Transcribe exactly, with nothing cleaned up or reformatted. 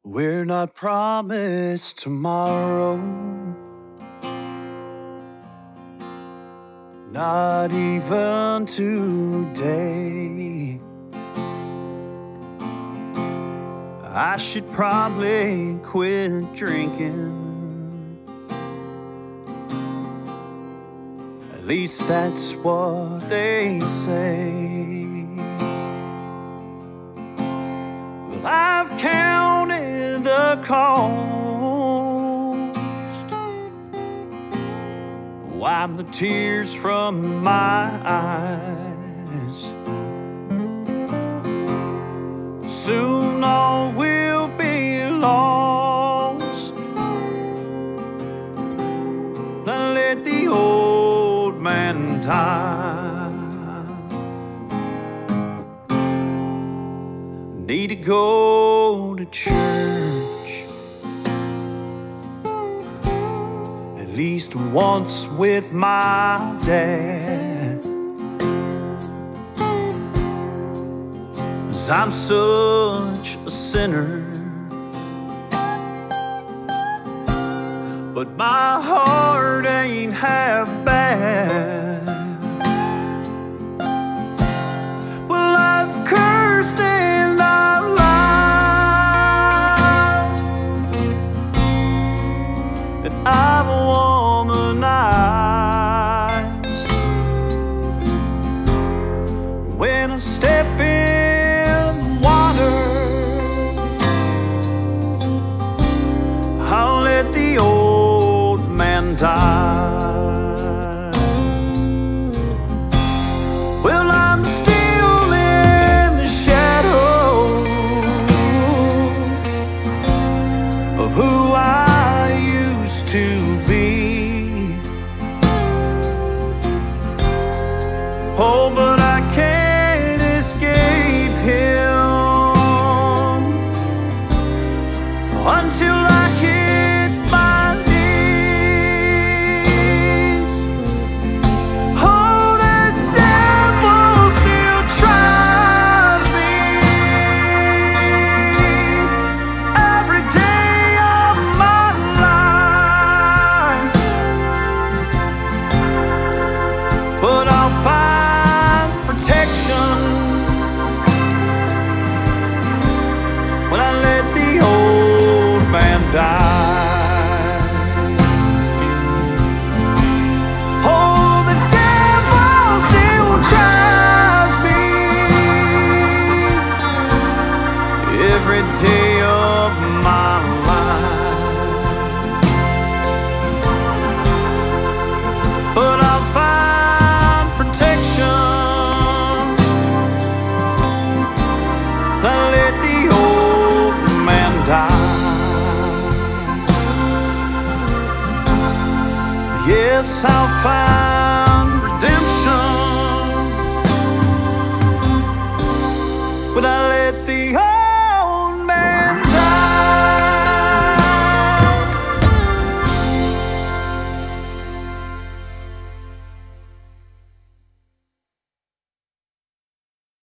We're not promised tomorrow, not even today. I should probably quit drinking. At least that's what they say. Well, I've counted the cost, wipe the tears from my eyes. Soon all will be lost. Now let the old man die. Need to go to church at least once with my dad, 'cause I'm such a sinner, but my heart ain't half bad. Well, I've cursed and I lied, and I've womanized. When I step in the water, I'll let the old man die. Well, I'm still in the shadow of who I used to be. Oh, but I can't escape him until I hit my knees. Oh, the devil still tries me every day of my life, but I'll find protection when I let the old man die. Oh, the devil still tries me every day of my life, but I'll find protection when I let the old man die. Yes, I'll find redemption when I let